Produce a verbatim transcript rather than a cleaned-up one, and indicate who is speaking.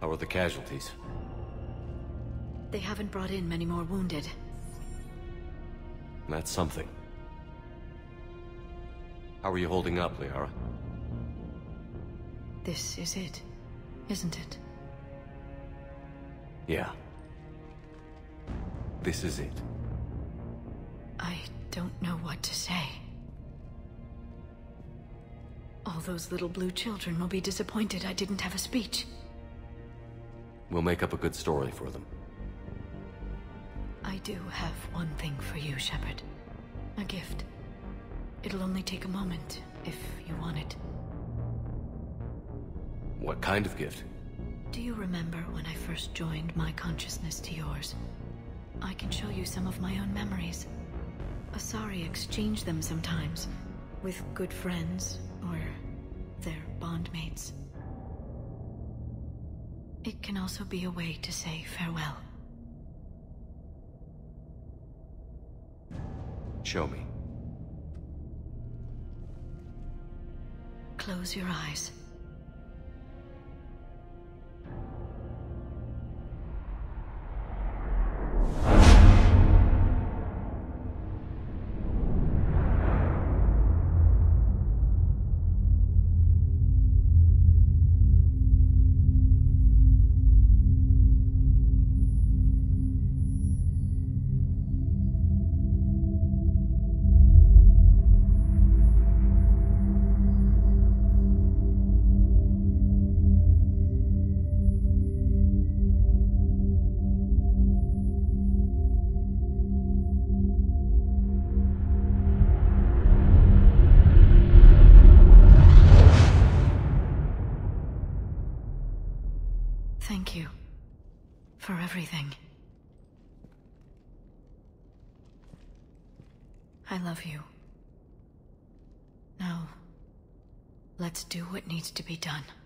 Speaker 1: How are the casualties?
Speaker 2: They haven't brought in many more wounded.
Speaker 1: That's something. How are you holding up, Liara?
Speaker 2: This is it, isn't it?
Speaker 1: Yeah. This is it.
Speaker 2: I don't know what to say. All those little blue children will be disappointed I didn't have a speech.
Speaker 1: We'll make up a good story for them.
Speaker 2: I do have one thing for you, Shepard. A gift. It'll only take a moment, if you want it.
Speaker 1: What kind of gift?
Speaker 2: Do you remember when I first joined my consciousness to yours? I can show you some of my own memories. Asari exchange them sometimes, with good friends, or their bondmates. It can also be a way to say farewell.
Speaker 1: Show me.
Speaker 2: Close your eyes. Thank you for everything. I love you. Now, let's do what needs to be done.